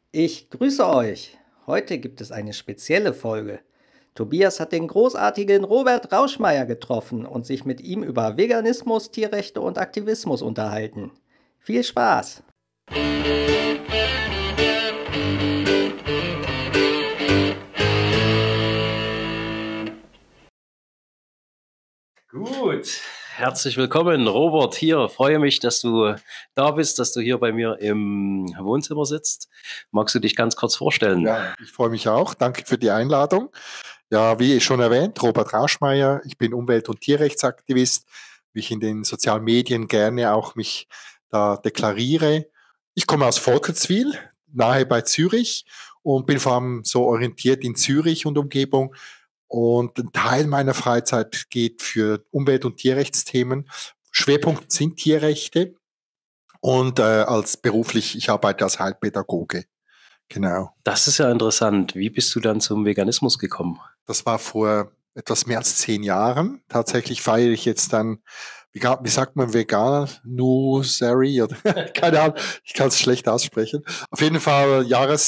Ich grüße euch. Heute gibt es eine spezielle Folge. Tobias hat den großartigen Robert Rauschmeier getroffen und sich mit ihm über Veganismus, Tierrechte und Aktivismus unterhalten. Viel Spaß! Gut, herzlich willkommen, Robert, hier. Freue mich, dass du da bist, dass du hier bei mir im Wohnzimmer sitzt. Magst du dich ganz kurz vorstellen? Ja, ich freue mich auch. Danke für die Einladung. Ja, wie schon erwähnt, Robert Rauschmeier. Ich bin Umwelt- und Tierrechtsaktivist, wie ich in den sozialen Medien gerne auch mich da deklariere. Ich komme aus Volkenswil, nahe bei Zürich und bin vor allem so orientiert in Zürich und Umgebung. Und ein Teil meiner Freizeit geht für Umwelt- und Tierrechtsthemen. Schwerpunkt sind Tierrechte und als beruflich, ich arbeite als Heilpädagoge. Genau. Das ist ja interessant. Wie bist du dann zum Veganismus gekommen? Das war vor etwas mehr als 10 Jahren. Tatsächlich feiere ich jetzt dann, wie sagt man, Veganuary oder keine Ahnung, ich kann es schlecht aussprechen. Auf jeden Fall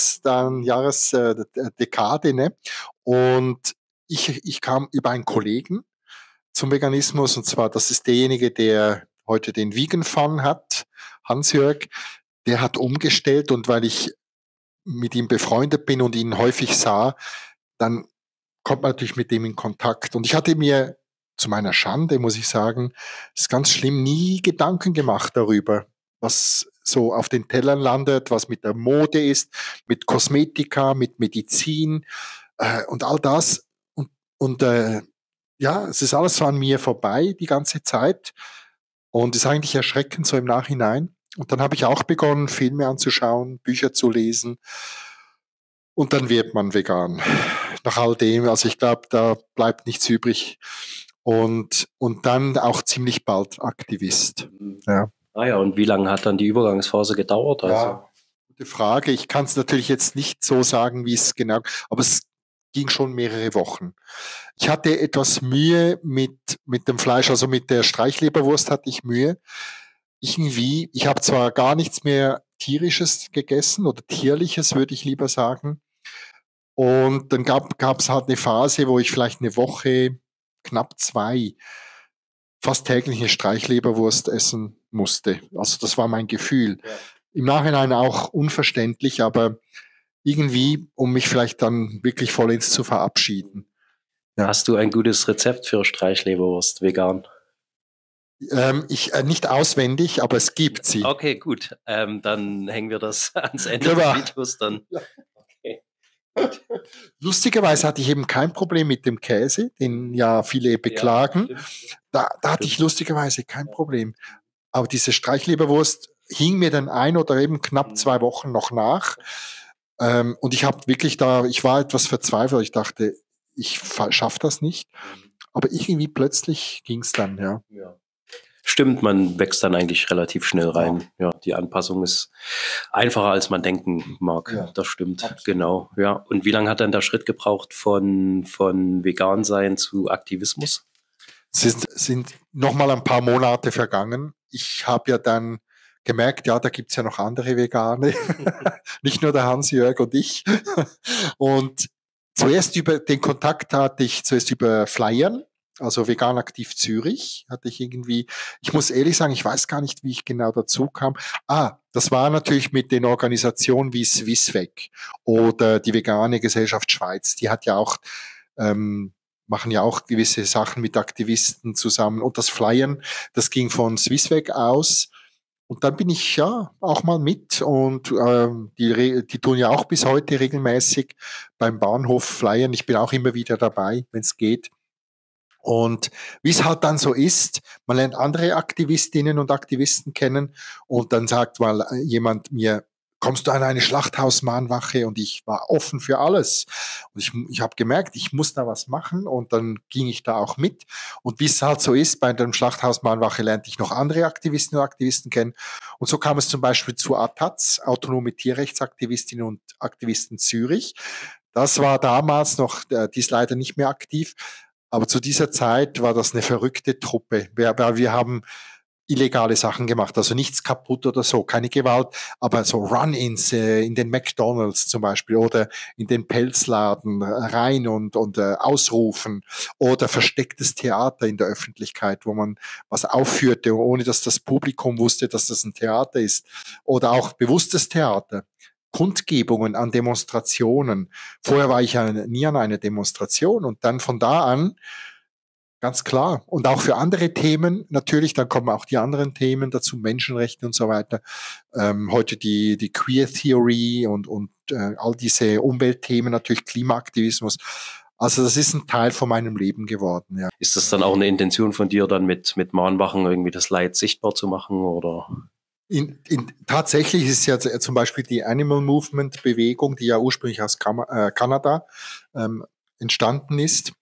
Dekade, ne? Und ich kam über einen Kollegen zum Veganismus, und zwar, das ist derjenige, der heute den Vegan Fun hat, Hans-Jörg, der hat umgestellt, und weil ich mit ihm befreundet bin und ihn häufig sah, dann kommt man natürlich mit dem in Kontakt. Und ich hatte mir zu meiner Schande, muss ich sagen, ist ganz schlimm, nie Gedanken gemacht darüber, was so auf den Tellern landet, was mit der Mode ist, mit Kosmetika, mit Medizin und all das. Und ja, es ist alles so an mir vorbei die ganze Zeit und ist eigentlich erschreckend so im Nachhinein. Und dann habe ich auch begonnen, Filme anzuschauen, Bücher zu lesen. Und dann wird man vegan. Nach all dem, also ich glaube, da bleibt nichts übrig. Und dann auch ziemlich bald Aktivist. Ja. Ah ja, und wie lange hat dann die Übergangsphase gedauert? Ja, gute Frage. Ich kann es natürlich jetzt nicht so sagen, wie es genau, aber es ging schon mehrere Wochen. Ich hatte etwas Mühe mit dem Fleisch, also mit der Streichleberwurst hatte ich Mühe. Irgendwie, ich habe zwar gar nichts mehr tierisches gegessen oder tierliches, würde ich lieber sagen. Und dann gab es halt eine Phase, wo ich vielleicht eine Woche, knapp 2, fast täglich eine Streichleberwurst essen musste. Also das war mein Gefühl. Ja. Im Nachhinein auch unverständlich, aber irgendwie, um mich vielleicht dann wirklich vollends zu verabschieden. Ja. Hast du ein gutes Rezept für Streichleberwurst vegan? Nicht auswendig, aber es gibt sie. Okay, gut. Dann hängen wir das ans Ende des Videos dann. Ja. Okay. Lustigerweise hatte ich eben kein Problem mit dem Käse, den ja viele beklagen. Ja, da hatte ich lustigerweise kein Problem. Aber diese Streichleberwurst hing mir dann 1 oder eben knapp 2 Wochen noch nach. Und ich habe wirklich ich war etwas verzweifelt. Ich dachte, ich schaffe das nicht. Aber irgendwie plötzlich ging es dann, ja. Ja. Stimmt, man wächst dann eigentlich relativ schnell rein. Ja, die Anpassung ist einfacher, als man denken mag. Ja, das stimmt, absolut. Genau. Ja. Und wie lange hat dann der Schritt gebraucht von Vegan-Sein zu Aktivismus? Sind noch mal ein paar Monate vergangen. Ich habe ja dann gemerkt, ja, da gibt's ja noch andere Vegane, nicht nur der Hans-Jörg und ich. Und den Kontakt hatte ich zuerst über Flyern, also Vegan Aktiv Zürich, hatte ich irgendwie, ich muss ehrlich sagen, ich weiß gar nicht, wie ich genau dazu kam. Das war natürlich mit den Organisationen wie Swissveg oder die Vegane Gesellschaft Schweiz, die hat ja auch, machen ja auch gewisse Sachen mit Aktivisten zusammen. Und das Flyern, das ging von Swissveg aus. Und dann bin ich ja auch mal mit, und die tun ja auch bis heute regelmäßig beim Bahnhof flyern. Ich bin auch immer wieder dabei, wenn es geht. Und wie es halt dann so ist, man lernt andere Aktivistinnen und Aktivisten kennen, und dann sagt mal jemand mir, kommst du an eine Schlachthausmahnwache? Und ich war offen für alles. Und ich habe gemerkt, ich muss da was machen, und dann ging ich da auch mit. Und wie es halt so ist, bei der Schlachthausmahnwache lernte ich noch andere Aktivisten und Aktivisten kennen. Und so kam es zum Beispiel zu ATAZ, Autonome Tierrechtsaktivistinnen und Aktivisten Zürich. Das war damals noch, die ist leider nicht mehr aktiv, aber zu dieser Zeit war das eine verrückte Truppe. Wir haben illegale Sachen gemacht, also nichts kaputt oder so, keine Gewalt, aber so Run-ins in den McDonald's zum Beispiel oder in den Pelzladen rein und ausrufen oder verstecktes Theater in der Öffentlichkeit, wo man was aufführte, ohne dass das Publikum wusste, dass das ein Theater ist, oder auch bewusstes Theater. Kundgebungen an Demonstrationen. Vorher war ich ja nie an einer Demonstration und dann von da an ganz klar. Und auch für andere Themen natürlich, dann kommen auch die anderen Themen dazu, Menschenrechte und so weiter. Heute die Queer Theory und all diese Umweltthemen, natürlich Klimaaktivismus. Also das ist ein Teil von meinem Leben geworden, ja. Ist das dann auch eine Intention von dir, dann mit Mahnwachen irgendwie das Leid sichtbar zu machen, oder? Tatsächlich ist ja zum Beispiel die Animal Movement Bewegung, die ja ursprünglich aus Kanada entstanden ist,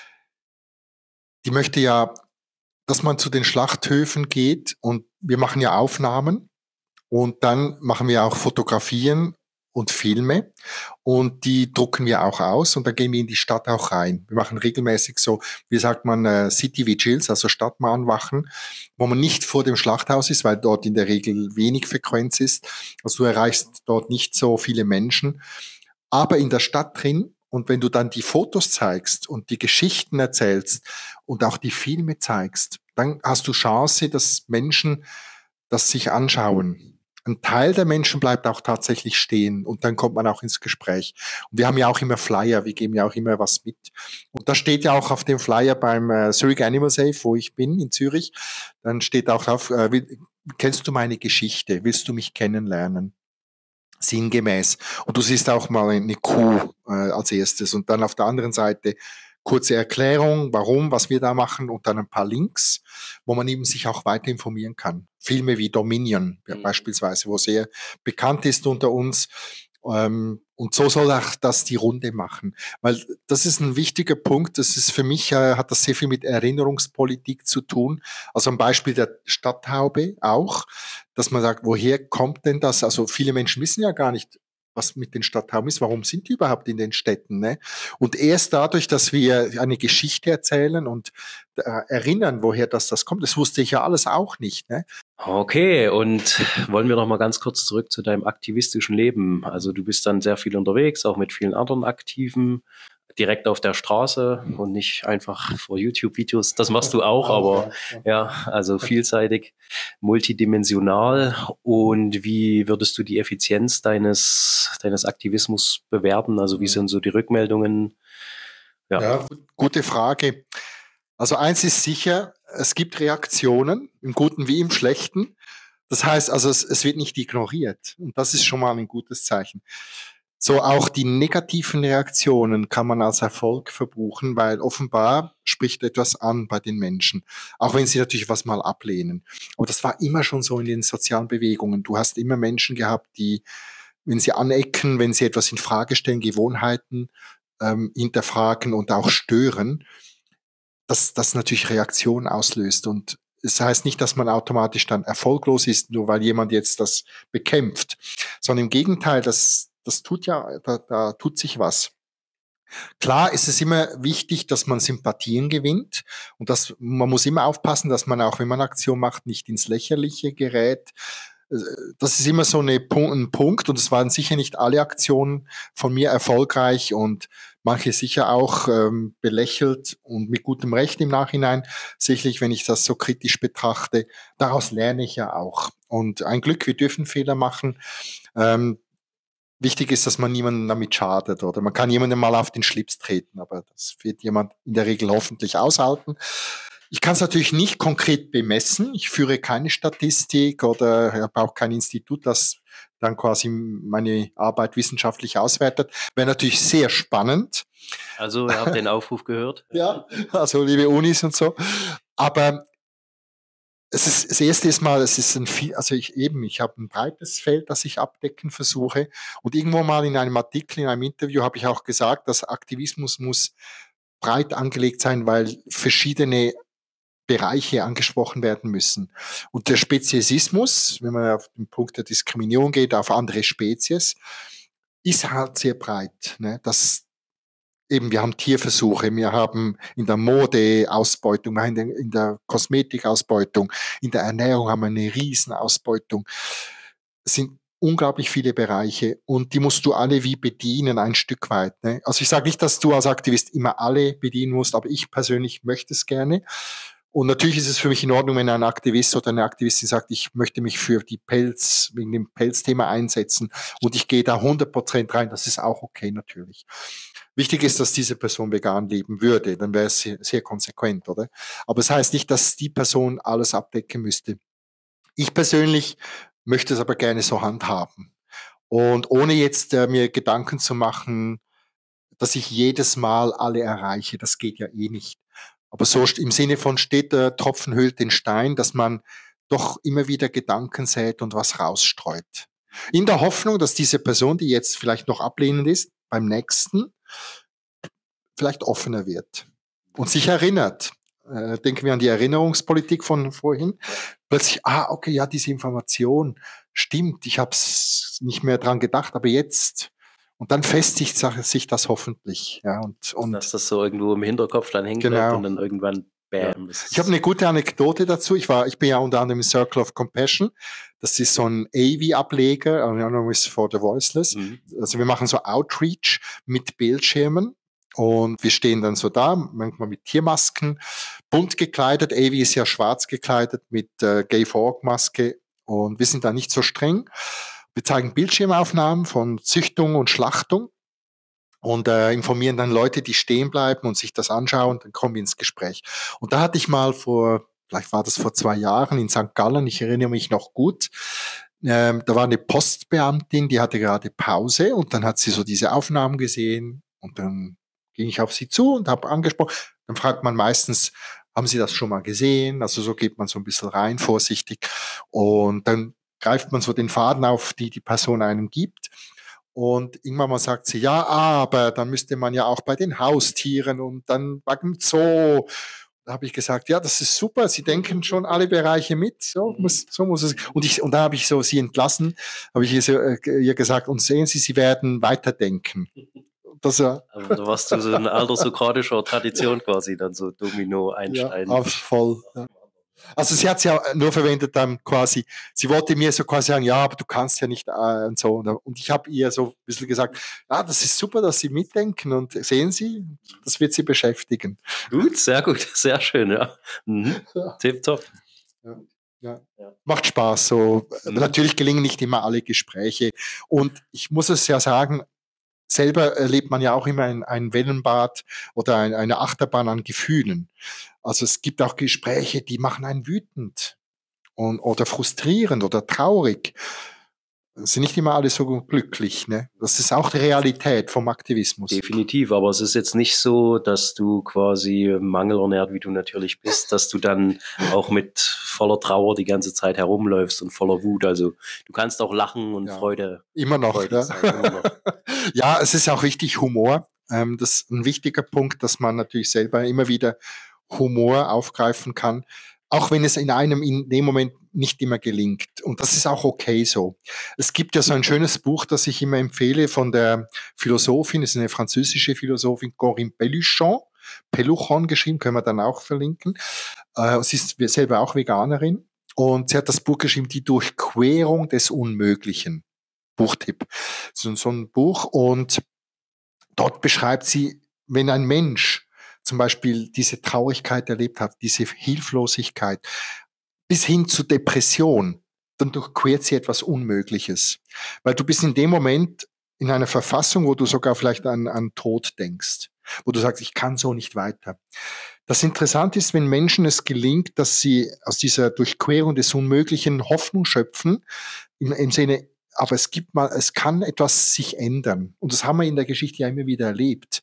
die möchte ja, dass man zu den Schlachthöfen geht und wir machen ja Aufnahmen und dann machen wir auch Fotografien und Filme und die drucken wir auch aus und dann gehen wir in die Stadt auch rein. Wir machen regelmäßig so, wie sagt man, City Vigils, also Stadtmahnwachen, wo man nicht vor dem Schlachthaus ist, weil dort in der Regel wenig Frequenz ist. Also du erreichst dort nicht so viele Menschen, aber in der Stadt drin. Und wenn du dann die Fotos zeigst und die Geschichten erzählst und auch die Filme zeigst, dann hast du Chance, dass Menschen das sich anschauen. Ein Teil der Menschen bleibt auch tatsächlich stehen und dann kommt man auch ins Gespräch. Und wir haben ja auch immer Flyer, wir geben ja auch immer was mit. Und da steht ja auch auf dem Flyer beim Zurich Animal Safe, wo ich bin, in Zürich, dann steht auch drauf, kennst du meine Geschichte? Willst du mich kennenlernen? Sinngemäß. Und du siehst auch mal eine Kuh als erstes und dann auf der anderen Seite kurze Erklärung, warum, was wir da machen und dann ein paar Links, wo man eben sich auch weiter informieren kann. Filme wie Dominion beispielsweise, wo sehr bekannt ist unter uns. Und so soll auch das die Runde machen. Weil das ist ein wichtiger Punkt. Das ist für mich, hat das sehr viel mit Erinnerungspolitik zu tun. Also am Beispiel der Stadthaube auch, dass man sagt, woher kommt denn das? Also viele Menschen wissen ja gar nicht, was mit den Stadthauben ist, warum sind die überhaupt in den Städten? Ne? Und erst dadurch, dass wir eine Geschichte erzählen und erinnern, woher das kommt, das wusste ich ja alles auch nicht. Ne? Okay, und wollen wir noch mal ganz kurz zurück zu deinem aktivistischen Leben. Also du bist dann sehr viel unterwegs, auch mit vielen anderen Aktiven, direkt auf der Straße und nicht einfach vor YouTube-Videos. Das machst du auch, aber ja, also vielseitig, multidimensional. Und wie würdest du die Effizienz deines Aktivismus bewerten? Also wie sind so die Rückmeldungen? Ja, gute Frage. Also eins ist sicher, es gibt Reaktionen, im Guten wie im Schlechten. Das heißt also, es wird nicht ignoriert. Und das ist schon mal ein gutes Zeichen. So auch die negativen Reaktionen kann man als Erfolg verbuchen, weil offenbar spricht etwas an bei den Menschen. Auch wenn sie natürlich was mal ablehnen. Aber das war immer schon so in den sozialen Bewegungen. Du hast immer Menschen gehabt, die, wenn sie anecken, wenn sie etwas in Frage stellen, Gewohnheiten hinterfragen und auch stören, dass das natürlich Reaktionen auslöst. Und es heißt nicht, dass man automatisch dann erfolglos ist, nur weil jemand jetzt das bekämpft, sondern im Gegenteil, das tut ja, da tut sich was. Klar ist es immer wichtig, dass man Sympathien gewinnt und man muss immer aufpassen, dass man auch, wenn man Aktion macht, nicht ins Lächerliche gerät. Das ist immer so ein Punkt und es waren sicher nicht alle Aktionen von mir erfolgreich und manche sicher auch belächelt und mit gutem Recht im Nachhinein. Sicherlich, wenn ich das so kritisch betrachte, daraus lerne ich ja auch. Und ein Glück, wir dürfen Fehler machen. Wichtig ist, dass man niemandem damit schadet oder man kann jemandem mal auf den Schlips treten, aber das wird jemand in der Regel hoffentlich aushalten. Ich kann es natürlich nicht konkret bemessen. Ich führe keine Statistik oder habe auch kein Institut, das dann quasi meine Arbeit wissenschaftlich auswertet. Wäre natürlich sehr spannend. Also ihr habt den Aufruf gehört. Ja, also liebe Unis und so. Aber das erste ist mal, ich habe ein breites Feld, das ich abdecken versuche. Und irgendwo mal in einem Artikel, in einem Interview habe ich auch gesagt, dass Aktivismus muss breit angelegt sein, weil verschiedene Bereiche angesprochen werden müssen. Und der Speziesismus, wenn man auf den Punkt der Diskriminierung geht, auf andere Spezies, ist halt sehr breit. Ne? Das eben, wir haben Tierversuche, wir haben in der Mode Ausbeutung, wir haben in der Kosmetik Ausbeutung, in der Ernährung haben wir eine Riesenausbeutung. Es sind unglaublich viele Bereiche und die musst du alle wie bedienen, ein Stück weit. Ne? Also ich sage nicht, dass du als Aktivist immer alle bedienen musst, aber ich persönlich möchte es gerne. Und natürlich ist es für mich in Ordnung, wenn ein Aktivist oder eine Aktivistin sagt, ich möchte mich für wegen dem Pelzthema einsetzen und ich gehe da 100% rein. Das ist auch okay, natürlich. Wichtig ist, dass diese Person vegan leben würde. Dann wäre es sehr, sehr konsequent, oder? Aber es heißt nicht, dass die Person alles abdecken müsste. Ich persönlich möchte es aber gerne so handhaben. Und ohne jetzt mir Gedanken zu machen, dass ich jedes Mal alle erreiche, das geht ja eh nicht. Aber so im Sinne von steht der Tropfen hüllt den Stein, dass man doch immer wieder Gedanken sät und was rausstreut. In der Hoffnung, dass diese Person, die jetzt vielleicht noch ablehnend ist, beim nächsten vielleicht offener wird und sich erinnert. Denken wir an die Erinnerungspolitik von vorhin. Plötzlich, okay, ja, diese Information stimmt, ich habe es nicht mehr dran gedacht, aber jetzt. Und dann festigt sich das hoffentlich. Ja, und dass das so irgendwo im Hinterkopf dann hängen bleibt und dann irgendwann bam. Ja. Ich habe eine gute Anekdote dazu. Ich bin ja unter anderem im Circle of Compassion. Das ist so ein AV-Ableger, Anonymous for the Voiceless. Mhm. Also wir machen so Outreach mit Bildschirmen. Und wir stehen dann so da, manchmal mit Tiermasken, bunt gekleidet. Avi ist ja schwarz gekleidet mit Gay for Org Maske. Und wir sind da nicht so streng. Wir zeigen Bildschirmaufnahmen von Züchtung und Schlachtung und informieren dann Leute, die stehen bleiben und sich das anschauen. Dann kommen wir ins Gespräch. Und da hatte ich mal vielleicht war das vor 2 Jahren in St. Gallen, ich erinnere mich noch gut, da war eine Postbeamtin, die hatte gerade Pause und dann hat sie so diese Aufnahmen gesehen und dann ging ich auf sie zu und habe angesprochen. Dann fragt man meistens, haben Sie das schon mal gesehen? Also so geht man so ein bisschen rein, vorsichtig. Und dann greift man so den Faden auf, die Person einem gibt. Und irgendwann mal sagt sie, ja, aber dann müsste man ja auch bei den Haustieren und dann beim Zoo. Da habe ich gesagt, ja, das ist super, Sie denken schon alle Bereiche mit, so muss es. Und da habe ich so sie entlassen, habe ich ihr gesagt, und sehen Sie, Sie werden weiterdenken. Also da warst du so ein alter sokratischer Tradition quasi, dann so Domino einsteigen. Ja, voll. Ja. Also sie hat es ja nur verwendet dann quasi, sie wollte mir so quasi sagen, ja, aber du kannst ja nicht und so. Und ich habe ihr so ein bisschen gesagt, das ist super, dass Sie mitdenken und sehen Sie, das wird Sie beschäftigen. Gut, sehr schön, ja. Mhm. Ja. Tipptopp. Ja. Macht Spaß. So. Natürlich gelingen nicht immer alle Gespräche. Und ich muss es ja sagen, selber erlebt man ja auch immer ein Wellenbad oder eine Achterbahn an Gefühlen. Also es gibt auch Gespräche, die machen einen wütend oder frustrierend oder traurig. Es sind nicht immer alle so glücklich. Ne? Das ist auch die Realität vom Aktivismus. Definitiv, aber es ist jetzt nicht so, dass du quasi mangelernährt, wie du natürlich bist, dass du dann auch mit voller Trauer die ganze Zeit herumläufst und voller Wut. Also du kannst auch lachen und Freude. Immer noch. Freude sein, immer noch. Ja, es ist auch wichtig, Humor. Das ist ein wichtiger Punkt, dass man natürlich selber immer wieder Humor aufgreifen kann, auch wenn es in dem Moment nicht immer gelingt. Und das ist auch okay so. Es gibt ja so ein schönes Buch, das ich immer empfehle von der Philosophin, das ist eine französische Philosophin, Corinne Pelluchon geschrieben, können wir dann auch verlinken. Sie ist selber auch Veganerin und sie hat das Buch geschrieben, Die Durchquerung des Unmöglichen. Buchtipp. So ein Buch und dort beschreibt sie, wenn ein Mensch zum Beispiel diese Traurigkeit erlebt hat, diese Hilflosigkeit, bis hin zu Depression, dann durchquert sie etwas Unmögliches. Weil du bist in dem Moment in einer Verfassung, wo du sogar vielleicht an Tod denkst, wo du sagst, ich kann so nicht weiter. Das Interessante ist, wenn Menschen es gelingt, dass sie aus dieser Durchquerung des Unmöglichen Hoffnung schöpfen, im Sinne, aber es kann etwas sich ändern. Und das haben wir in der Geschichte ja immer wieder erlebt.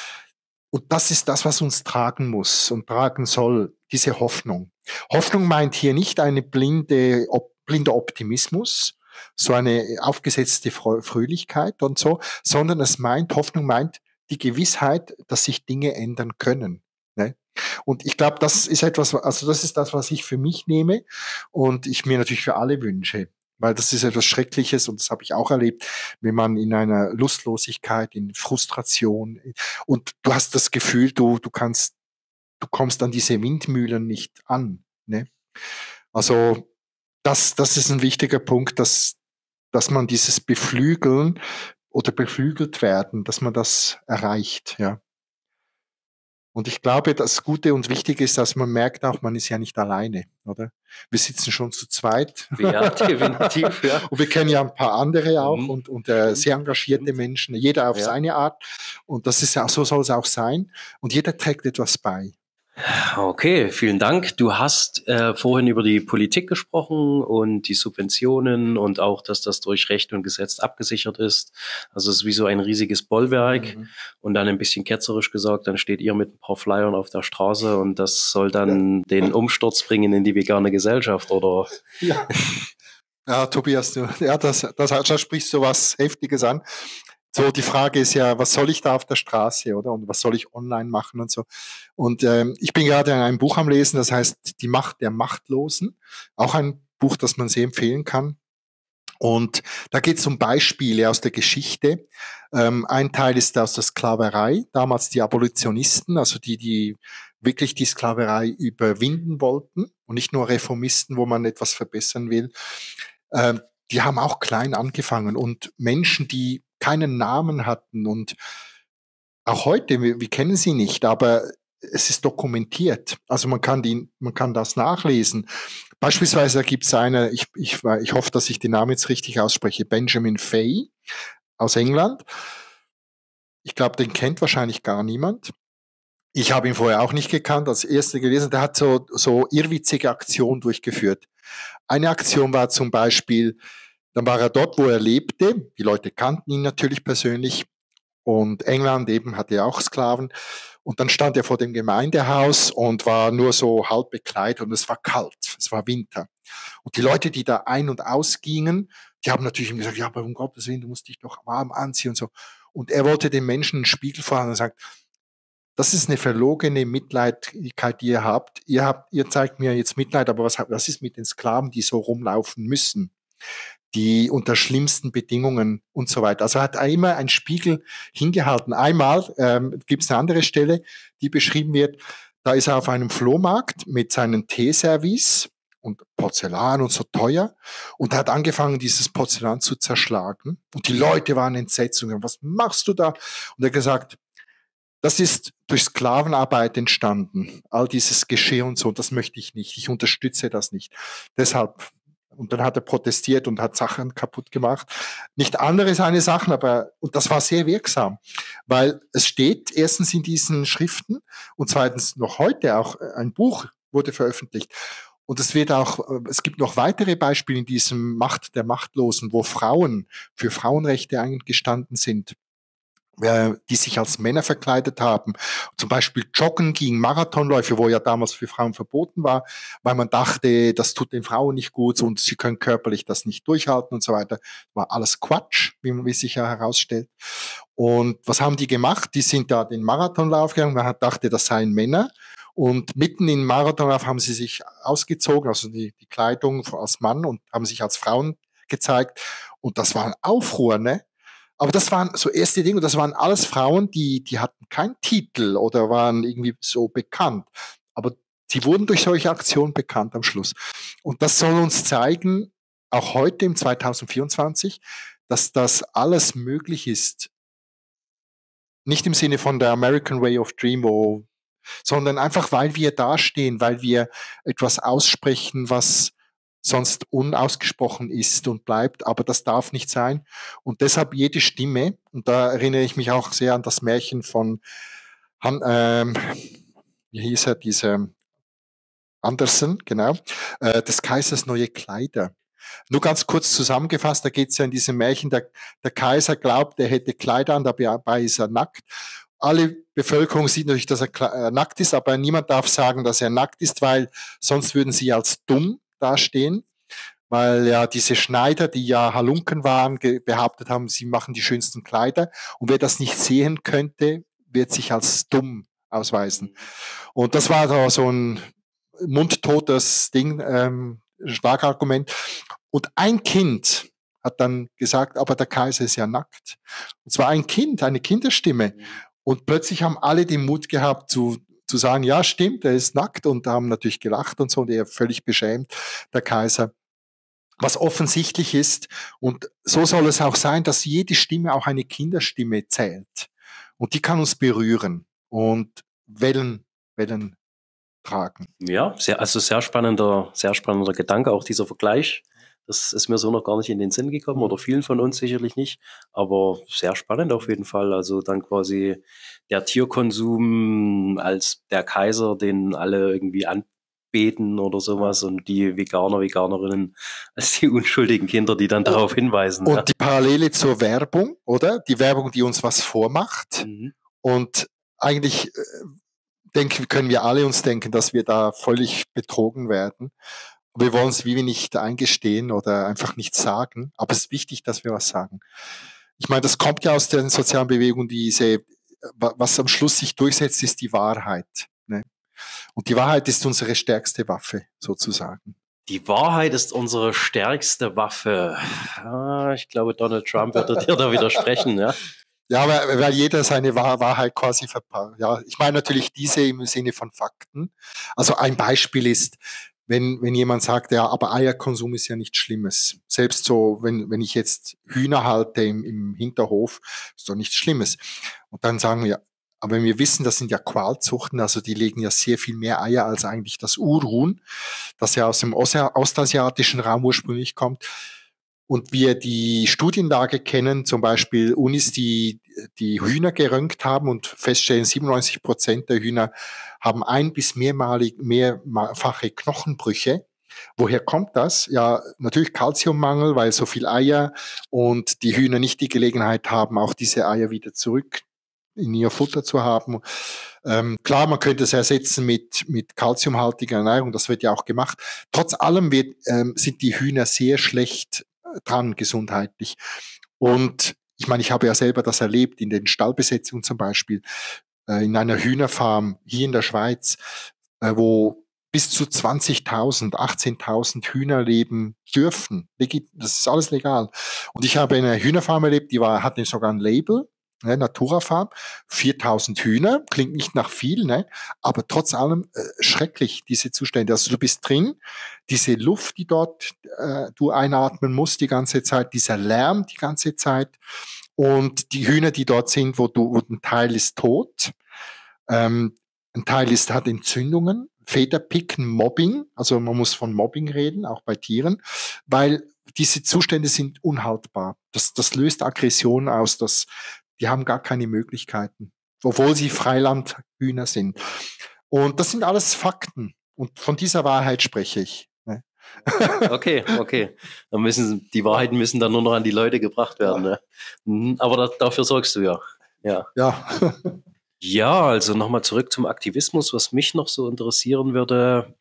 Und das ist das, was uns tragen muss und tragen soll, diese Hoffnung. Hoffnung meint hier nicht eine blinder Optimismus, so eine aufgesetzte Fröhlichkeit und so, sondern Hoffnung meint die Gewissheit, dass sich Dinge ändern können. Ne? Und ich glaube, das ist das ist das, was ich für mich nehme und ich mir natürlich für alle wünsche. weil das ist etwas Schreckliches und das habe ich auch erlebt, wenn man in einer Lustlosigkeit, in Frustration und du hast das Gefühl, du kommst an diese Windmühlen nicht an. Ne? Also das ist ein wichtiger Punkt, dass man dieses Beflügeln oder beflügelt werden, dass man das erreicht. Ja. Und ich glaube, das Gute und Wichtige ist, dass man merkt auch, man ist ja nicht alleine, oder? Wir sitzen schon zu zweit. Ja, definitiv, ja. Und wir kennen ja ein paar andere auch und sehr engagierte Menschen, jeder auf seine Art. Und das ist ja, so soll es auch sein. Und jeder trägt etwas bei. Okay, vielen Dank. Du hast vorhin über die Politik gesprochen und die Subventionen und auch, dass das durch Recht und Gesetz abgesichert ist. Also es ist wie so ein riesiges Bollwerk. Und dann ein bisschen ketzerisch gesagt, dann steht ihr mit ein paar Flyern auf der Straße und das soll dann den Umsturz bringen in die vegane Gesellschaft, oder? Ja. Ja, Tobias, da sprichst du was Heftiges an. So, die Frage ist ja, was soll ich da auf der Straße, oder? Und was soll ich online machen und so? Und ich bin gerade in einem Buch am Lesen, das heißt Die Macht der Machtlosen. Auch ein Buch, das man sehr empfehlen kann. Und da geht es um Beispiele aus der Geschichte. Ein Teil ist aus der Sklaverei, damals die Abolitionisten, also die wirklich die Sklaverei überwinden wollten und nicht nur Reformisten, wo man etwas verbessern will. Die haben auch klein angefangen und Menschen, die keinen Namen hatten und auch heute, wir kennen sie nicht, aber es ist dokumentiert. Also man kann das nachlesen. Beispielsweise da gibt es eine, ich hoffe, dass ich den Namen jetzt richtig ausspreche, Benjamin Fay aus England. Ich glaube, den kennt wahrscheinlich gar niemand. Ich habe ihn vorher auch nicht gekannt, als erster gelesen. Der hat so irrwitzige Aktionen durchgeführt. Eine Aktion war zum Beispiel, dann war er dort, wo er lebte. Die Leute kannten ihn natürlich persönlich. Und England eben hatte ja auch Sklaven. Und dann stand er vor dem Gemeindehaus und war nur so halb bekleidet und es war kalt. Es war Winter. Und die Leute, die da ein- und ausgingen, die haben natürlich ihm gesagt, ja, aber um Gottes Willen, du musst dich doch warm anziehen und so. Und er wollte den Menschen einen Spiegel vorhalten und sagt, das ist eine verlogene Mitleidigkeit, die ihr habt. Ihr zeigt mir jetzt Mitleid, aber was ist mit den Sklaven, die so rumlaufen müssen? Die unter schlimmsten Bedingungen und so weiter. Also hat er immer einen Spiegel hingehalten. Einmal gibt es eine andere Stelle, die beschrieben wird, da ist er auf einem Flohmarkt mit seinem Teeservice und Porzellan und so teuer und er hat angefangen, dieses Porzellan zu zerschlagen und die Leute waren entsetzt und gesagt, was machst du da? Und er hat gesagt, das ist durch Sklavenarbeit entstanden, all dieses Geschehen und so, das möchte ich nicht, ich unterstütze das nicht. Deshalb, und dann hat er protestiert und hat Sachen kaputt gemacht. Nicht andere seine Sachen, aber, und das war sehr wirksam, weil es steht erstens in diesen Schriften und zweitens noch heute auch ein Buch wurde veröffentlicht. Und es gibt noch weitere Beispiele in diesem Macht der Machtlosen, wo Frauen für Frauenrechte eingestanden sind, die sich als Männer verkleidet haben, zum Beispiel joggen gingen, Marathonläufe, wo ja damals für Frauen verboten war, weil man dachte, das tut den Frauen nicht gut und sie können körperlich das nicht durchhalten und so weiter. War alles Quatsch, wie sich ja herausstellt. Und was haben die gemacht? Die sind da den Marathonlauf gegangen, man dachte, das seien Männer. Und mitten im Marathonlauf haben sie sich ausgezogen, also die Kleidung als Mann und haben sich als Frauen gezeigt. Und das war ein Aufruhr, ne? Aber das waren so erste Dinge, das waren alles Frauen, die hatten keinen Titel oder waren irgendwie so bekannt. Aber sie wurden durch solche Aktionen bekannt am Schluss. Und das soll uns zeigen, auch heute im 2024, dass das alles möglich ist. Nicht im Sinne von der American Way of Dream, sondern einfach, weil wir dastehen, weil wir etwas aussprechen, was sonst unausgesprochen ist und bleibt, aber das darf nicht sein. Und deshalb jede Stimme, und da erinnere ich mich auch sehr an das Märchen von, wie hieß er, dieser Andersen, genau, des Kaisers neue Kleider. Nur ganz kurz zusammengefasst, da geht es ja in diesem Märchen, der Kaiser glaubt, er hätte Kleider an, dabei ist er nackt. Alle Bevölkerung sieht natürlich, dass er nackt ist, aber niemand darf sagen, dass er nackt ist, weil sonst würden sie als dumm dastehen, weil ja diese Schneider, die ja Halunken waren, behauptet haben, sie machen die schönsten Kleider. Und wer das nicht sehen könnte, wird sich als dumm ausweisen. Und das war da so ein mundtotes Ding, Schlagargument. Und ein Kind hat dann gesagt, aber der Kaiser ist ja nackt. Und zwar ein Kind, eine Kinderstimme. Und plötzlich haben alle den Mut gehabt zu sagen, ja, stimmt, er ist nackt, und haben natürlich gelacht und so, und er völlig beschämt, der Kaiser. Was offensichtlich ist, und so soll es auch sein, dass jede Stimme auch eine Kinderstimme zählt. Und die kann uns berühren und Wellen tragen. Ja, sehr spannender Gedanke, auch dieser Vergleich. Das ist mir so noch gar nicht in den Sinn gekommen, oder vielen von uns sicherlich nicht, aber sehr spannend auf jeden Fall. Also dann quasi der Tierkonsum als der Kaiser, den alle irgendwie anbeten oder sowas, und die Veganerinnen als die unschuldigen Kinder, die dann darauf hinweisen. Und die Parallele zur Werbung, oder? Die Werbung, die uns was vormacht. Und eigentlich können wir alle uns denken, dass wir da völlig betrogen werden. Wir wollen es wie nicht eingestehen oder einfach nicht sagen, aber es ist wichtig, dass wir was sagen. Ich meine, das kommt ja aus den sozialen Bewegungen, was am Schluss sich durchsetzt, ist die Wahrheit. Ne? Und die Wahrheit ist unsere stärkste Waffe, sozusagen. Die Wahrheit ist unsere stärkste Waffe. Ich glaube, Donald Trump würde dir da widersprechen, ja. Ja, weil jeder seine Wahrheit quasi verpackt. Ja, ich meine natürlich diese im Sinne von Fakten. Also ein Beispiel ist, wenn jemand sagt, ja, aber Eierkonsum ist ja nichts Schlimmes. Selbst so, wenn ich jetzt Hühner halte im Hinterhof, ist doch nichts Schlimmes. Und dann sagen wir, aber wenn wir wissen, das sind ja Qualzuchten, also die legen ja sehr viel mehr Eier als eigentlich das Urhuhn, das ja aus dem ostasiatischen Raum ursprünglich kommt. Und wir die Studienlage kennen, zum Beispiel Unis, die Hühner geröntgt haben und feststellen, 97% der Hühner haben bis mehrfache Knochenbrüche. Woher kommt das? Ja, natürlich Kalziummangel, weil so viel Eier und die Hühner nicht die Gelegenheit haben, auch diese Eier wieder zurück in ihr Futter zu haben. Klar, man könnte es ersetzen mit kalziumhaltiger Ernährung, das wird ja auch gemacht. Trotz allem sind die Hühner sehr schlecht dran gesundheitlich. Und ich meine, ich habe ja selber das erlebt in den Stallbesetzungen zum Beispiel, in einer Hühnerfarm hier in der Schweiz, wo bis zu 20.000, 18.000 Hühner leben dürfen. Das ist alles legal. Und ich habe eine Hühnerfarm erlebt, hatte sogar ein Label, ne, Natura Farm, 4.000 Hühner, klingt nicht nach viel, ne, aber trotz allem schrecklich, diese Zustände. Also du bist drin, diese Luft, die dort du einatmen musst die ganze Zeit, dieser Lärm die ganze Zeit, und die Hühner, die dort sind, wo ein Teil ist tot, ein Teil hat Entzündungen, Federpicken, Mobbing, also man muss von Mobbing reden, auch bei Tieren, weil diese Zustände sind unhaltbar. Das löst Aggression aus, die haben gar keine Möglichkeiten, obwohl sie Freilandhühner sind. Und das sind alles Fakten. Und von dieser Wahrheit spreche ich. Ne? Okay. Die Wahrheiten müssen dann nur noch an die Leute gebracht werden. Ne? Aber dafür sorgst du ja. Ja. Ja, also nochmal zurück zum Aktivismus. Was mich noch so interessieren würde,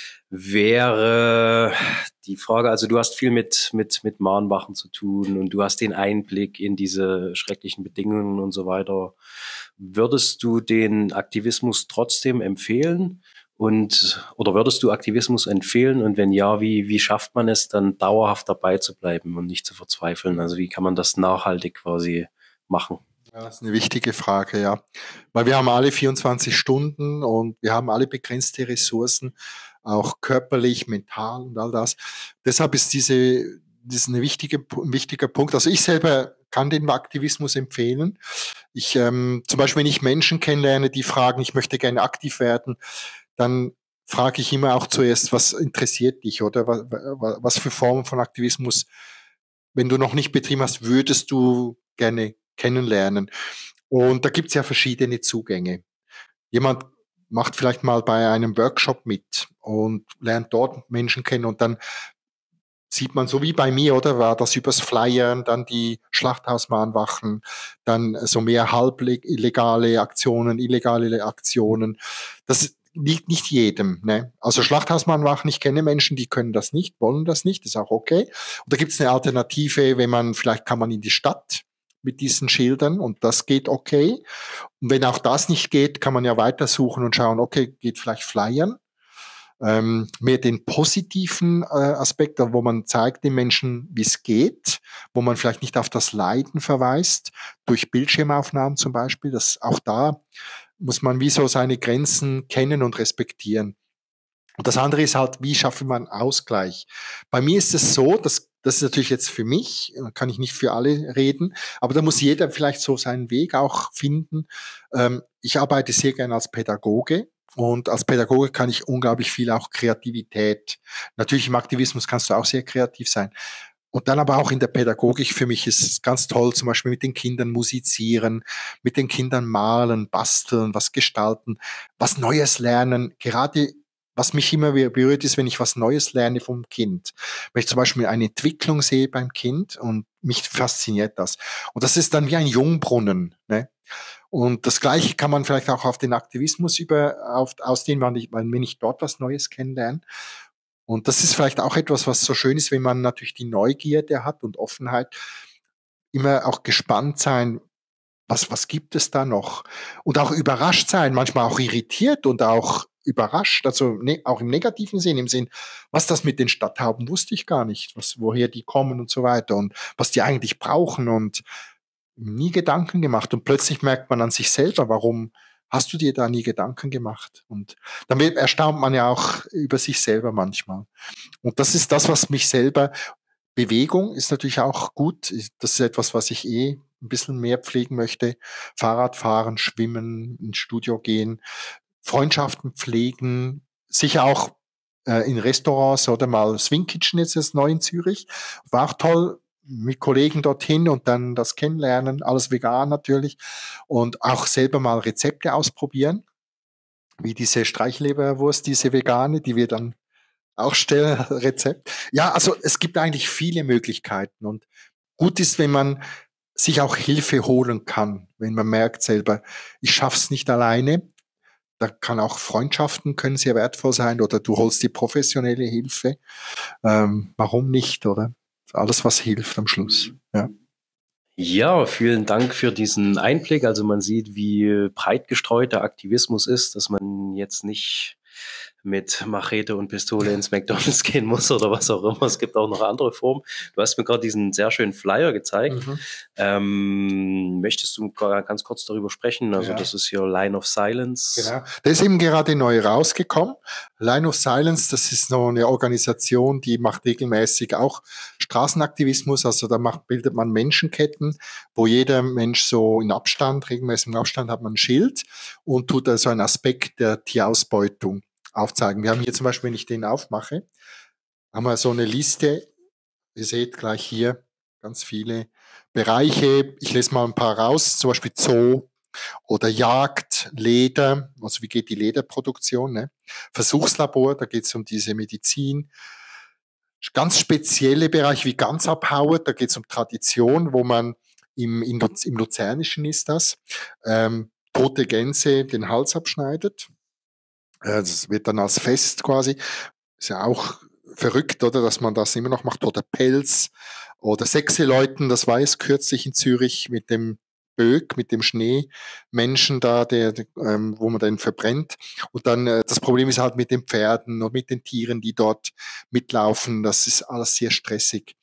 wäre die Frage, also du hast viel mit Mahnwachen zu tun und du hast den Einblick in diese schrecklichen Bedingungen und so weiter. Würdest du den Aktivismus trotzdem empfehlen? Oder würdest du Aktivismus empfehlen? Und wenn ja, wie schafft man es dann dauerhaft dabei zu bleiben und nicht zu verzweifeln? Also wie kann man das nachhaltig quasi machen? Ja, das ist eine wichtige Frage, ja. Weil wir haben alle 24 Stunden und wir haben alle begrenzte Ressourcen, auch körperlich, mental und all das. Deshalb ist das ein wichtiger Punkt. Also ich selber kann den Aktivismus empfehlen. Zum Beispiel, wenn ich Menschen kennenlerne, die fragen, ich möchte gerne aktiv werden, dann frage ich immer auch zuerst, was interessiert dich, oder was für Formen von Aktivismus, wenn du noch nicht betrieben hast, würdest du gerne kennenlernen. Und da gibt es ja verschiedene Zugänge. Jemand macht vielleicht mal bei einem Workshop mit und lernt dort Menschen kennen, und dann sieht man, so wie bei mir, oder, war das übers Flyern, dann die Schlachthausmahnwachen, dann so mehr halblegale Aktionen, illegale Aktionen. Das liegt nicht jedem. Ne? Also Schlachthausmahnwachen, ich kenne Menschen, die können das nicht, wollen das nicht, ist auch okay. Und da gibt es eine Alternative, vielleicht kann man in die Stadt mit diesen Schildern, und das geht okay. Und wenn auch das nicht geht, kann man ja weitersuchen und schauen, okay, geht vielleicht Flyern. mehr den positiven Aspekt, wo man zeigt den Menschen, wie es geht, wo man vielleicht nicht auf das Leiden verweist, durch Bildschirmaufnahmen zum Beispiel. Auch da muss man wie so seine Grenzen kennen und respektieren. Und das andere ist halt, wie schaffe man Ausgleich? Bei mir ist es so, das ist natürlich jetzt für mich, kann ich nicht für alle reden, aber da muss jeder vielleicht so seinen Weg auch finden. Ich arbeite sehr gerne als Pädagoge. Und als Pädagoge kann ich unglaublich viel auch Kreativität. Natürlich im Aktivismus kannst du auch sehr kreativ sein. Und dann aber auch in der Pädagogik, für mich ist es ganz toll, zum Beispiel mit den Kindern musizieren, mit den Kindern malen, basteln, was gestalten, was Neues lernen. Gerade was mich immer wieder berührt, ist, wenn ich was Neues lerne vom Kind. Wenn ich zum Beispiel eine Entwicklung sehe beim Kind und mich fasziniert das. Und das ist dann wie ein Jungbrunnen. Ne? Und das Gleiche kann man vielleicht auch auf den Aktivismus ausdehnen, wenn ich dort was Neues kennenlerne. Und das ist vielleicht auch etwas, was so schön ist, wenn man natürlich die Neugierde hat und Offenheit, immer auch gespannt sein, was gibt es da noch? Und auch überrascht sein, manchmal auch irritiert und auch überrascht, also auch im negativen Sinn, im Sinn, was das mit den Stadttauben wusste ich gar nicht, woher die kommen und so weiter und was die eigentlich brauchen und nie Gedanken gemacht. Und plötzlich merkt man an sich selber, warum hast du dir da nie Gedanken gemacht? Und damit erstaunt man ja auch über sich selber manchmal. Und das ist das, was mich selber, Bewegung ist natürlich auch gut. Das ist etwas, was ich ein bisschen mehr pflegen möchte. Fahrrad fahren, schwimmen, ins Studio gehen, Freundschaften pflegen, sicher auch in Restaurants oder mal Swing Kitchen ist es neu in Zürich. War auch toll, mit Kollegen dorthin und dann das kennenlernen, alles vegan natürlich und auch selber mal Rezepte ausprobieren, wie diese Streichleberwurst, diese vegane, die wir dann auch stellen, Rezept. Ja, also es gibt eigentlich viele Möglichkeiten und gut ist, wenn man sich auch Hilfe holen kann, wenn man merkt selber, ich schaff's nicht alleine. Da kann auch Freundschaften können sehr wertvoll sein oder du holst die professionelle Hilfe. Warum nicht, oder? Alles, was hilft am Schluss. Ja. Ja, vielen Dank für diesen Einblick. Also man sieht, wie breit gestreut der Aktivismus ist, dass man jetzt nicht mit Machete und Pistole ins McDonald's gehen muss oder was auch immer. Es gibt auch noch andere Formen. Du hast mir gerade diesen sehr schönen Flyer gezeigt. Möchtest du ganz kurz darüber sprechen? Also das ist hier Line of Silence. Genau. Der ist eben gerade neu rausgekommen. Line of Silence, das ist noch eine Organisation, die macht regelmäßig auch Straßenaktivismus. Also da bildet man Menschenketten, wo jeder Mensch so in Abstand, regelmäßig im Abstand hat man ein Schild und tut also einen Aspekt der Tierausbeutung aufzeigen. Wir haben hier zum Beispiel, wenn ich den aufmache, haben wir so eine Liste. Ihr seht gleich hier ganz viele Bereiche. Ich lese mal ein paar raus, zum Beispiel Zoo oder Jagd, Leder, also wie geht die Lederproduktion, ne? Versuchslabor, da geht es um diese Medizin. Ganz spezielle Bereiche wie ganz abhauen, da geht es um Tradition, wo man im Luzernischen ist das, tote Gänse den Hals abschneidet. Das wird dann als Fest quasi. Ist ja auch verrückt, oder, dass man das immer noch macht. Oder Pelz oder Sechseleuten, das war es kürzlich in Zürich mit dem Böck, mit dem Schneemenschen da, wo man den verbrennt. Und dann das Problem ist halt mit den Pferden und mit den Tieren, die dort mitlaufen. Das ist alles sehr stressig.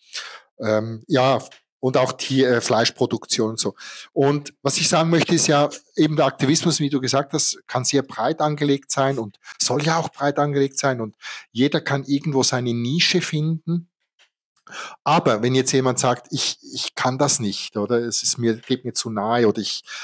Ja, und auch Fleischproduktion und so. Und was ich sagen möchte, ist ja eben der Aktivismus, wie du gesagt hast, kann sehr breit angelegt sein und soll ja auch breit angelegt sein und jeder kann irgendwo seine Nische finden. Aber wenn jetzt jemand sagt, ich kann das nicht oder geht mir zu nahe oder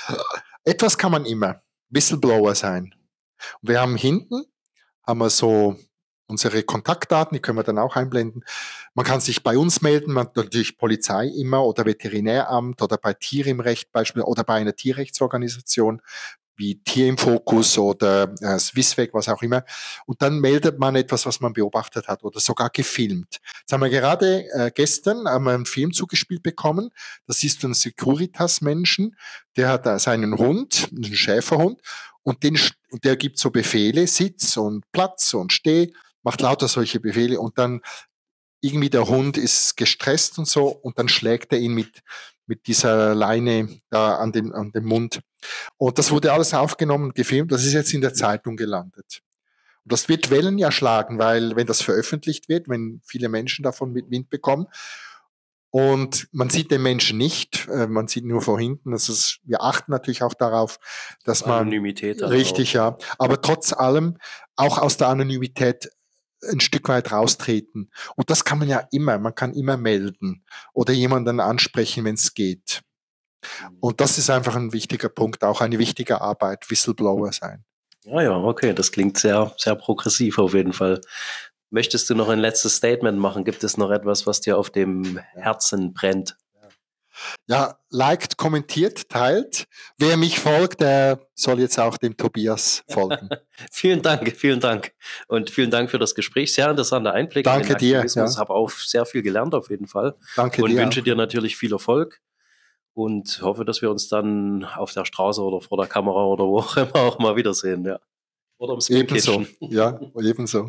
etwas kann man immer, Whistleblower sein. Und wir haben hinten, haben wir so unsere Kontaktdaten, die können wir dann auch einblenden. Man kann sich bei uns melden, natürlich Polizei immer oder Veterinäramt oder bei Tier im Recht beispielsweise oder bei einer Tierrechtsorganisation wie Tier im Fokus oder Swissweg, was auch immer. Und dann meldet man etwas, was man beobachtet hat oder sogar gefilmt. Jetzt haben wir gerade gestern einen Film zugespielt bekommen. Das ist ein Securitas-Menschen, der hat seinen Hund, einen Schäferhund, und der gibt so Befehle, Sitz und Platz und Steh, macht lauter solche Befehle und dann irgendwie der Hund ist gestresst und so und dann schlägt er ihn mit dieser Leine da an den Mund. Und das wurde alles aufgenommen und gefilmt. Das ist jetzt in der Zeitung gelandet. Und das wird Wellen ja schlagen, weil wenn das veröffentlicht wird, wenn viele Menschen davon mit Wind bekommen und man sieht den Menschen nicht, man sieht nur von hinten, wir achten natürlich auch darauf, dass man Anonymität richtig, ja, aber trotz allem auch aus der Anonymität ein Stück weit raustreten. Und das kann man ja immer, man kann immer melden oder jemanden ansprechen, wenn es geht. Und das ist einfach ein wichtiger Punkt, auch eine wichtige Arbeit, Whistleblower sein. Ja, okay, das klingt sehr, sehr progressiv auf jeden Fall. Möchtest du noch ein letztes Statement machen? Gibt es noch etwas, was dir auf dem Herzen brennt? Ja, liked, kommentiert, teilt. Wer mich folgt, der soll jetzt auch dem Tobias folgen. Vielen Dank. Und vielen Dank für das Gespräch. Sehr interessanter Einblick. Danke in den dir. Ich habe auch sehr viel gelernt auf jeden Fall. Danke und dir. Und wünsche dir natürlich viel Erfolg und hoffe, dass wir uns dann auf der Straße oder vor der Kamera oder wo auch immer auch mal wiedersehen. Ja. Oder im Spin Ebenso. Kitchen. Ja, ebenso.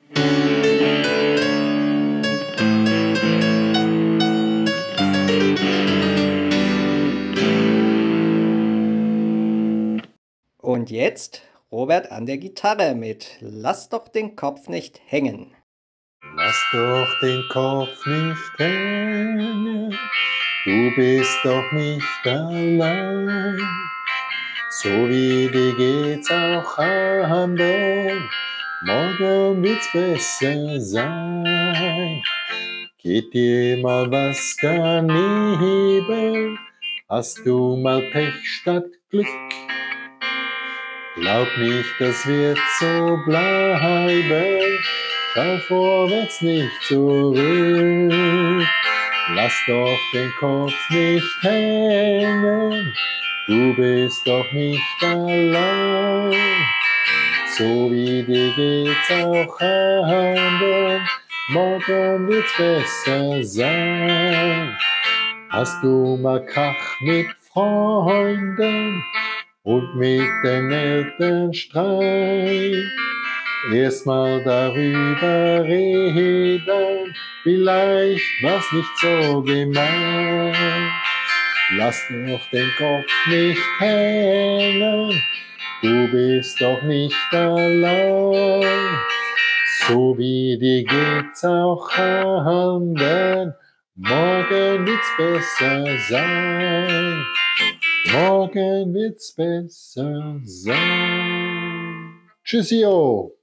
Und jetzt Robert an der Gitarre mit Lass doch den Kopf nicht hängen. Lass doch den Kopf nicht hängen, du bist doch nicht allein. So wie dir geht's auch anderen, morgen wird's besser sein. Geht dir mal was daneben, hast du mal Pech statt Glück. Glaub nicht, das wird so bleiben, schau vorwärts nicht zurück. Lass doch den Kopf nicht hängen, du bist doch nicht allein. So wie dir geht's auch anderen, morgen wird's besser sein. Hast du mal Krach mit Freunden und mit den Eltern Streit? Erstmal darüber reden, vielleicht war's nicht so gemein. Lass doch den Kopf nicht hängen, du bist doch nicht allein. So wie dir geht's auch anderen, morgen wird's besser sein. Morgen wird's besser sein. Tschüssio!